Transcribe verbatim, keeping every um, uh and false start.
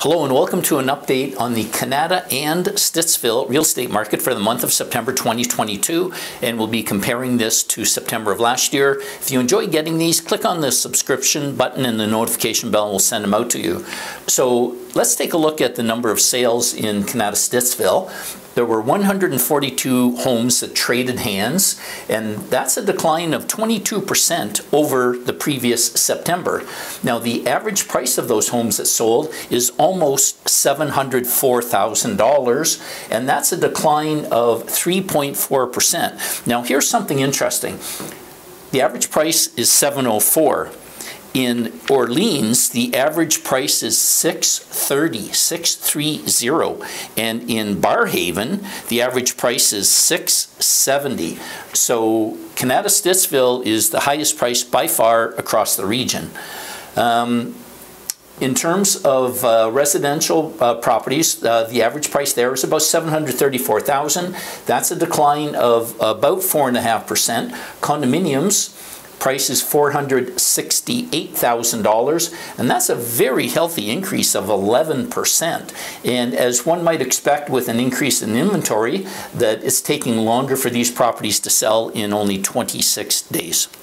Hello and welcome to an update on the Kanata and Stittsville real estate market for the month of September twenty twenty-two, and we'll be comparing this to September of last year. If you enjoy getting these, click on the subscription button and the notification bell and we'll send them out to you. So let's take a look at the number of sales in Kanata Stittsville. There were one hundred forty-two homes that traded hands, and that's a decline of twenty-two percent over the previous September. Now, the average price of those homes that sold is almost seven hundred four thousand dollars, and that's a decline of three point four percent. Now, here's something interesting. The average price is seven oh four. In Orleans, the average price is six thirty, six thirty, and in Barrhaven, the average price is six seventy. So Kanata Stittsville is the highest price by far across the region. Um, In terms of uh, residential uh, properties, uh, the average price there is about seven hundred thirty-four thousand dollars. That's a decline of about four point five percent. Condominiums, price is four hundred sixty-eight thousand dollars, and that's a very healthy increase of eleven percent. And as one might expect with an increase in inventory, that it's taking longer for these properties to sell in only twenty-six days.